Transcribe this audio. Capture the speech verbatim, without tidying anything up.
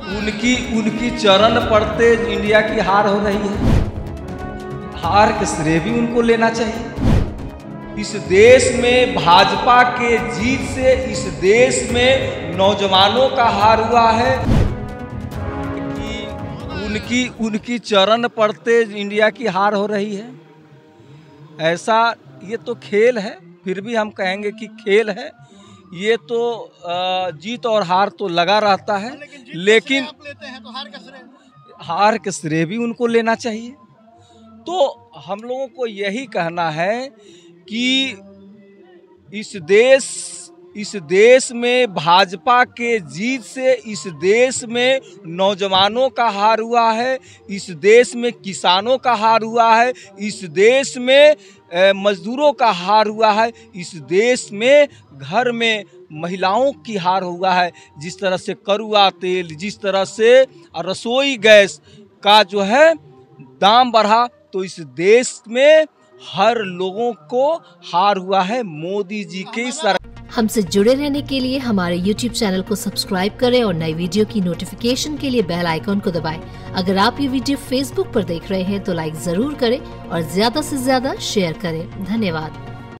उनकी उनकी चरण पड़ते इंडिया की हार हो रही है। हार के श्रेय भी उनको लेना चाहिए। इस देश में भाजपा के जीत से इस देश में नौजवानों का हार हुआ है कि उनकी उनकी चरण पड़ते इंडिया की हार हो रही है। ऐसा ये तो खेल है, फिर भी हम कहेंगे कि खेल है। ये तो जीत और हार तो लगा रहता है, लेकिन आप लेते हैं तो हार का श्रेय हार के श्रेय भी उनको लेना चाहिए। तो हम लोगों को यही कहना है कि इस देश इस देश में भाजपा के जीत से इस देश में नौजवानों का हार हुआ है, इस देश में किसानों का हार हुआ है, इस देश में मजदूरों का हार हुआ है, इस देश में घर में महिलाओं की हार हुआ है। जिस तरह से कड़वा तेल, जिस तरह से रसोई गैस का जो है दाम बढ़ा, तो इस देश में हर लोगों को हार हुआ है मोदी जी के सरकार। हमसे जुड़े रहने के लिए हमारे यूट्यूब चैनल को सब्सक्राइब करें और नई वीडियो की नोटिफिकेशन के लिए बेल आइकॉन को दबाएं। अगर आप ये वीडियो फेसबुक पर देख रहे हैं तो लाइक जरूर करें और ज्यादा से ज्यादा शेयर करें। धन्यवाद।